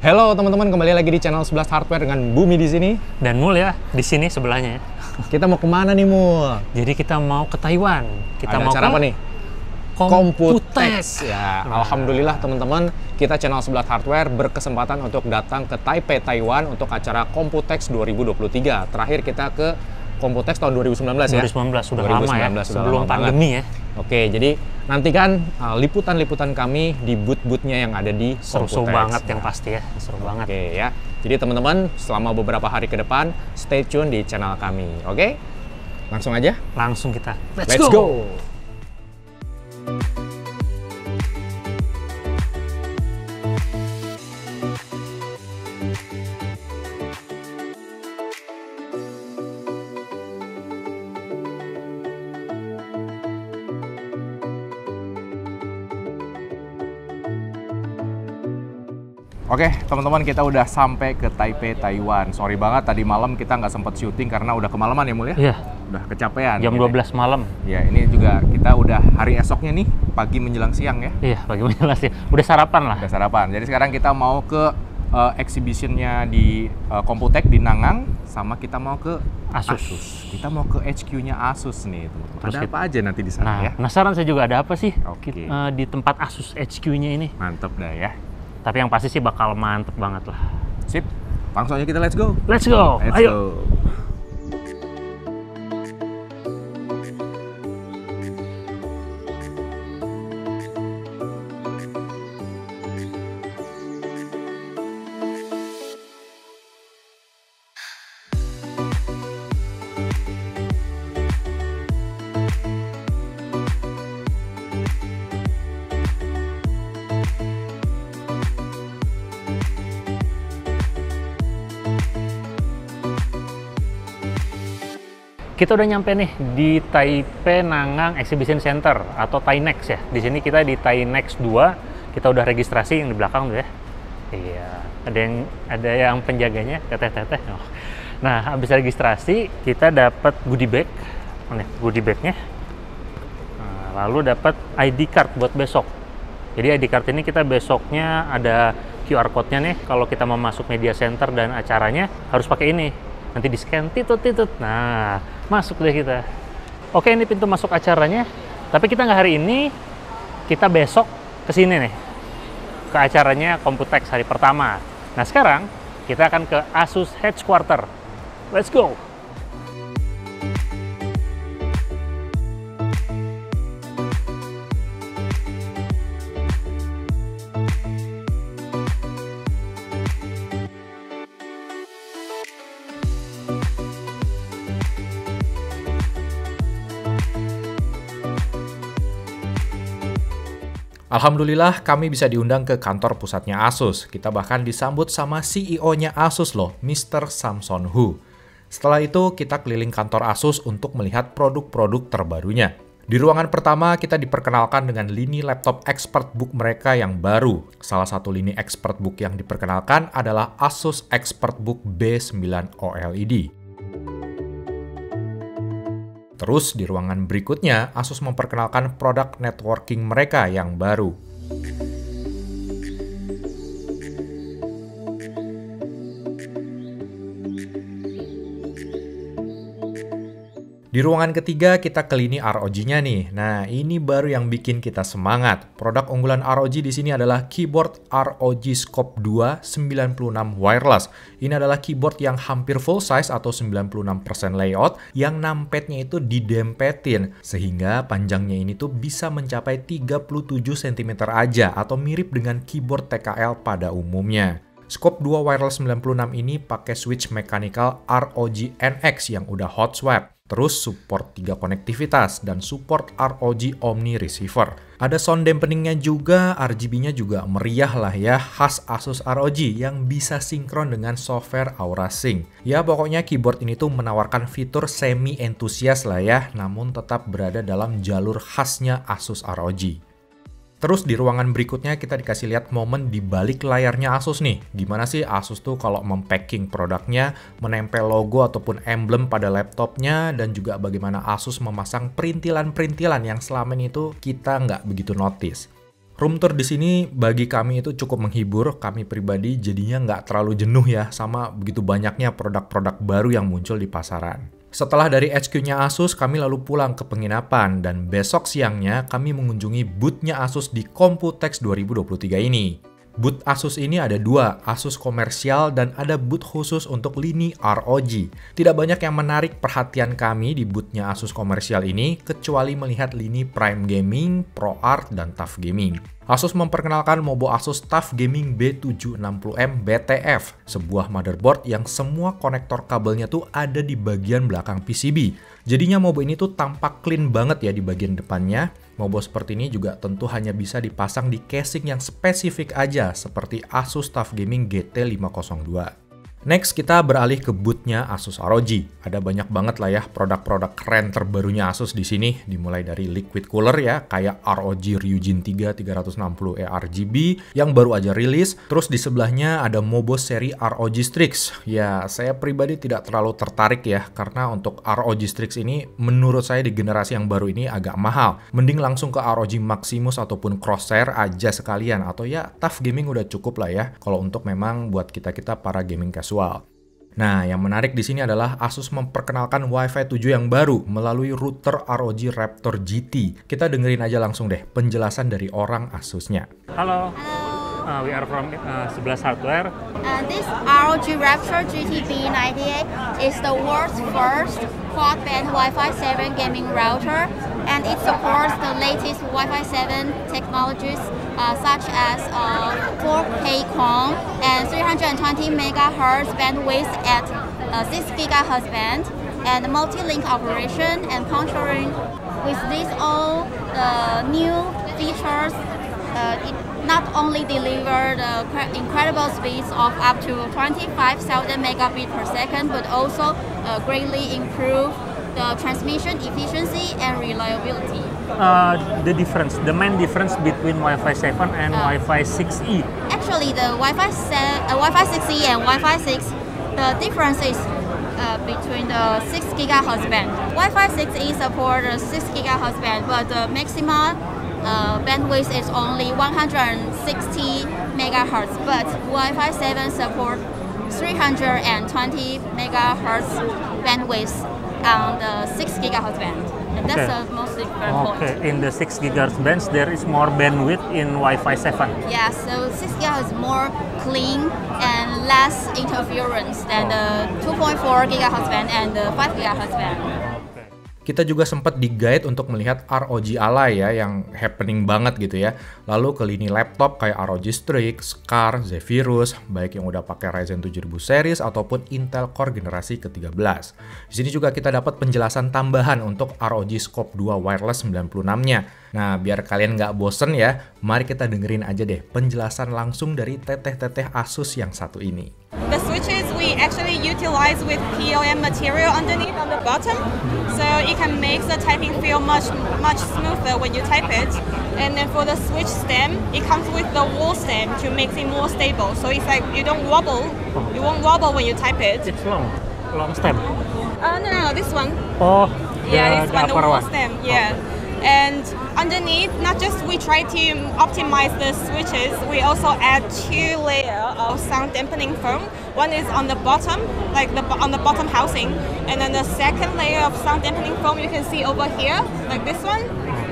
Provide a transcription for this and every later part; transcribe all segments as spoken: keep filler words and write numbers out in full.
Halo teman-teman, kembali lagi di channel sebelas Hardware dengan Bumi di sini dan Mul ya di sini sebelahnya. Kita mau kemana nih, Mul? Jadi kita mau ke Taiwan. Kita Ada mau acara ke apa nih? Computex. Ya, Nah. alhamdulillah teman-teman, kita channel sebelas Hardware berkesempatan untuk datang ke Taipei, Taiwan untuk acara Computex dua ribu dua puluh tiga. Terakhir kita ke Computex tahun dua ribu sembilan belas ya. dua ribu sembilan belas sudah dua ribu lama sembilan ya. belas, sudah Sebelum lama pandemi banget. ya. Oke, jadi nantikan uh, liputan-liputan kami di booth-boothnya yang ada di Seru-seru Computex. banget yang pasti ya. Seru banget. Oke ya. Jadi teman-teman, selama beberapa hari ke depan stay tune di channel kami. Oke? Langsung aja. Langsung kita. Let's, Let's go. Oke, teman-teman, kita udah sampai ke Taipei, Taiwan. Sorry banget tadi malam kita nggak sempat syuting karena udah kemalaman ya, Mul ya? Iya. Udah kecapean. Jam gitu. dua belas malam. Ya, ini juga kita udah hari esoknya nih, pagi menjelang siang ya. Iya, bagaimana jelas ya. Udah sarapan lah. Udah sarapan. Jadi sekarang kita mau ke uh, exhibition-nya di uh, Computex di Nangang, sama kita mau ke Asus. Asus. Kita mau ke H Q-nya Asus nih, teman-teman. Terus Ada kita- apa aja nanti di sana Nah, ya? penasaran saya juga ada apa sih Oke. Ki- eh, di tempat Asus H Q-nya ini. Mantep dah ya. Tapi yang pasti sih bakal mantep banget lah. Sip. Langsung aja kita let's go. Let's go. Let's Ayo. go. Kita udah nyampe nih di Taipei Nangang Exhibition Center atau Tainex ya. Di sini kita di Tainex dua. Kita udah registrasi yang di belakang tuh ya. Iya, ada yang ada yang penjaganya, teteh-teteh. Oh. Nah, habis registrasi kita dapat goodie bag. Nih, goodie bagnya. Nah, lalu dapat I D card buat besok. Jadi I D card ini kita besoknya ada Q R code-nya nih. Kalau kita mau masuk media center dan acaranya harus pakai ini. Nanti di scan titut-titut. Nah, masuk deh kita. Oke, ini pintu masuk acaranya. Tapi kita nggak hari ini, kita besok ke sini nih. Ke acaranya Computex hari pertama. Nah, sekarang kita akan ke Asus Headquarter. Let's go! Alhamdulillah kami bisa diundang ke kantor pusatnya Asus. Kita bahkan disambut sama C E O-nya Asus loh, mister Samson Hu. Setelah itu kita keliling kantor Asus untuk melihat produk-produk terbarunya. Di ruangan pertama kita diperkenalkan dengan lini laptop ExpertBook mereka yang baru. Salah satu lini ExpertBook yang diperkenalkan adalah Asus ExpertBook B sembilan O L E D. Terus di ruangan berikutnya, Asus memperkenalkan produk networking mereka yang baru. Di ruangan ketiga, kita ke lini R O G-nya nih. Nah, ini baru yang bikin kita semangat. Produk unggulan R O G di sini adalah keyboard R O G Scope dua sembilan puluh enam wireless. Ini adalah keyboard yang hampir full size atau sembilan puluh enam persen layout, yang numpadnya itu didempetin, sehingga panjangnya ini tuh bisa mencapai tiga puluh tujuh sentimeter aja, atau mirip dengan keyboard T K L pada umumnya. Scope dua wireless sembilan puluh enam ini pakai switch mechanical R O G N X yang udah hot swap. Terus support tiga konektivitas dan support R O G Omni Receiver. Ada sound dampeningnya juga, R G B-nya juga meriah lah ya, khas Asus R O G yang bisa sinkron dengan software Aura Sync. Ya pokoknya keyboard ini tuh menawarkan fitur semi entusias lah ya, namun tetap berada dalam jalur khasnya Asus R O G. Terus di ruangan berikutnya kita dikasih lihat momen di balik layarnya Asus nih. Gimana sih Asus tuh kalau mempacking produknya, menempel logo ataupun emblem pada laptopnya, dan juga bagaimana Asus memasang perintilan-perintilan yang selama ini tuh kita nggak begitu notice. Room tour di sini bagi kami itu cukup menghibur, kami pribadi jadinya nggak terlalu jenuh ya sama begitu banyaknya produk-produk baru yang muncul di pasaran. Setelah dari H Q-nya Asus, kami lalu pulang ke penginapan dan besok siangnya kami mengunjungi booth-nya Asus di Computex dua ribu dua puluh tiga ini. Booth Asus ini ada dua, Asus komersial dan ada booth khusus untuk lini R O G. Tidak banyak yang menarik perhatian kami di booth-nya Asus komersial ini, kecuali melihat lini Prime Gaming, ProArt, dan T A F Gaming. Asus memperkenalkan mobo Asus T A F Gaming B tujuh enam nol M B T F, sebuah motherboard yang semua konektor kabelnya tuh ada di bagian belakang P C B. Jadinya mobo ini tuh tampak clean banget ya di bagian depannya. Mobo seperti ini juga tentu hanya bisa dipasang di casing yang spesifik aja, seperti Asus T A F Gaming G T lima nol dua. Next, kita beralih ke booth-nya Asus R O G. Ada banyak banget lah ya produk-produk keren terbarunya Asus di sini, dimulai dari liquid cooler ya, kayak R O G Ryujin tiga tiga enam nol E R G B yang baru aja rilis. Terus di sebelahnya ada mobo seri R O G Strix. Ya, saya pribadi tidak terlalu tertarik ya, karena untuk R O G Strix ini menurut saya di generasi yang baru ini agak mahal. Mending langsung ke R O G Maximus ataupun Crosshair aja sekalian, atau ya T A F Gaming udah cukup lah ya, kalau untuk memang buat kita-kita para gaming casual. Nah, yang menarik di sini adalah Asus memperkenalkan Wi-Fi tujuh yang baru melalui router R O G Raptor G T. Kita dengerin aja langsung deh penjelasan dari orang Asusnya. Halo. Hello. Uh, we are from uh, Sebelas Hardware. Uh, this R O G Raptor G T B ninety-eight is the world's first quad-band Wi-Fi seven gaming router, and it supports the latest Wi-Fi seven technologies uh, such as uh, four K QAM and three hundred twenty megahertz bandwidth at uh, six gigahertz band, and multi-link operation and puncturing. With these all the new features, uh, it not only deliver the incredible speeds of up to twenty-five thousand megabits per second, but also uh, greatly improve the transmission efficiency and reliability. Uh, the difference, the main difference between Wi-Fi seven and Uh, Wi-Fi six E. Actually, the Wi-Fi se- uh, Wi-Fi six E and Wi-Fi six, the difference is uh, between the six gigahertz band. Wi-Fi six E support the six gigahertz band, but the maximum Uh, bandwidth is only one hundred sixty megahertz, but Wi-Fi seven support three hundred twenty megahertz bandwidth on the six gigahertz band. And that's Okay. the most different Okay, point. in the six gigahertz bands, there is more bandwidth in Wi-Fi seven. Yeah, so six gigahertz is more clean and less interference than the two point four gigahertz band and the five gigahertz band. Kita juga sempat di-guide untuk melihat R O G alay ya, yang happening banget gitu ya. Lalu ke lini laptop kayak R O G Strix, Scar, Zephyrus, baik yang udah pakai Ryzen tujuh ribu series ataupun Intel Core generasi ke tiga belas. Di sini juga kita dapat penjelasan tambahan untuk R O G Scope dua Wireless sembilan puluh enam-nya. Nah, biar kalian nggak bosen ya, mari kita dengerin aja deh penjelasan langsung dari teteh-teteh Asus yang satu ini. The switches we actually utilize with P O M material underneath on the bottom, so it can make the typing feel much much smoother when you type it. And then for the switch stem, it comes with the wall stem to make it more stable. So it's like you don't wobble, you won't wobble when you type it. It's long, long stem. Uh, no, no, no, this one. Oh, Yeah, the, this the one, the upper wall one. stem. Yeah. And underneath, not just we try to optimize the switches, we also add two layers of sound dampening foam. One is on the bottom, like the on the bottom housing, and then the second layer of sound dampening foam you can see over here, like this one.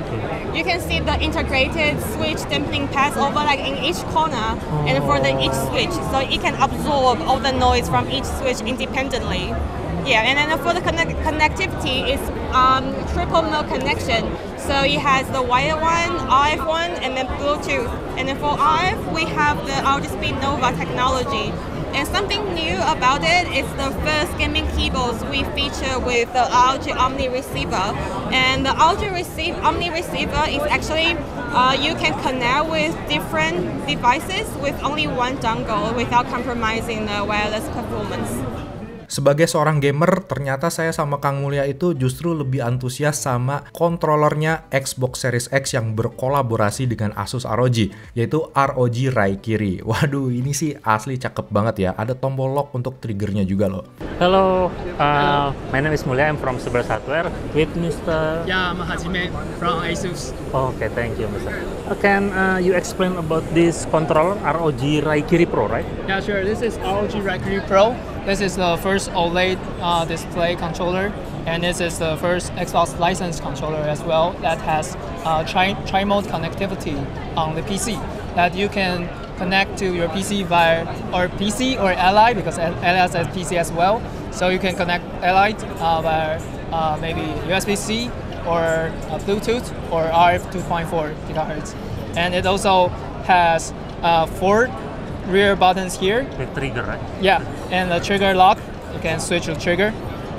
You can see the integrated switch dampening pads over like in each corner and for the each switch, so it can absorb all the noise from each switch independently. Yeah, and then for the connect connectivity, it's um, triple mode connection. So it has the wired one, R F one, and then Bluetooth. And then for R F, we have the Audispeed Nova technology. And something new about it is the first gaming keyboards we feature with the R O G Omni receiver. And the R O G receive, Omni receiver is actually, uh, you can connect with different devices with only one dongle without compromising the wireless performance. Sebagai seorang gamer, ternyata saya sama Kang Mulya itu justru lebih antusias sama kontrolernya Xbox Series X yang berkolaborasi dengan Asus R O G, yaitu R O G Raikiri. Waduh, ini sih asli cakep banget ya. Ada tombol lock untuk triggernya juga loh. Hello, uh, my name is Mulya. I'm from Sebelas Hardware with Mister Yeah, I'm Hajime from Asus. Okay, thank you, Mister Uh, can uh, you explain about this controller R O G Raikiri Pro, right? Yeah, sure. This is R O G Raikiri Pro. This is the first OLED uh, display controller, and this is the first Xbox licensed controller as well that has uh, tri- tri-mode connectivity on the P C that you can connect to your P C via or P C or Ally, because Ally has a P C as well. So you can connect Ally uh, via uh, maybe U S B C or uh, Bluetooth or R F two point four gigahertz, and it also has uh, four rear buttons here. With trigger, right? Yeah, and the trigger lock. You can switch the trigger.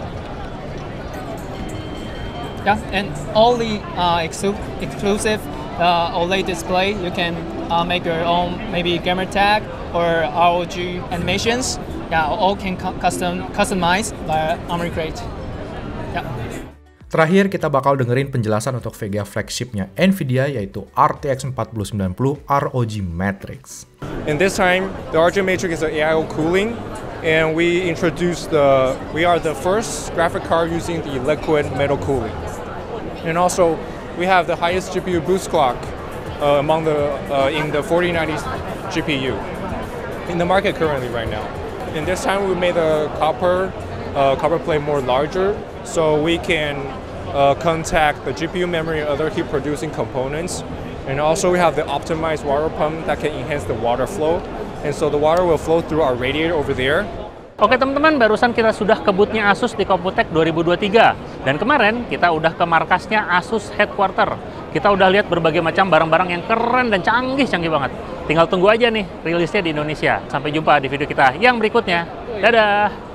Yeah, and all the uh, exclu- exclusive uh, OLED display. You can uh, make your own maybe gamer tag or R O G animations. Yeah, all can cu- custom customize by Armoury Crate. Yeah. Terakhir, kita bakal dengerin penjelasan untuk Vega flagshipnya NVIDIA, yaitu R T X empat puluh sembilan puluh R O G Matrix. And this time, the R O G Matrix is A I O cooling, and we introduced the, we are the first graphic card using the liquid metal cooling. And also, we have the highest G P U boost clock uh, among the, uh, in the forty ninety G P U in the market currently right now. And this time we made the copper, uh, copper plate more larger, so we can uh, contact the G P U memory and other heat producing components. And also we have the optimized water pump that can enhance the water flow. And so the water will flow through our radiator over there. Oke teman-teman, barusan kita sudah ke booth-nya Asus di Computex dua ribu dua puluh tiga. Dan kemarin kita udah ke markasnya Asus Headquarter. Kita udah lihat berbagai macam barang-barang yang keren dan canggih-canggih banget. Tinggal tunggu aja nih rilisnya di Indonesia. Sampai jumpa di video kita yang berikutnya. Dadah!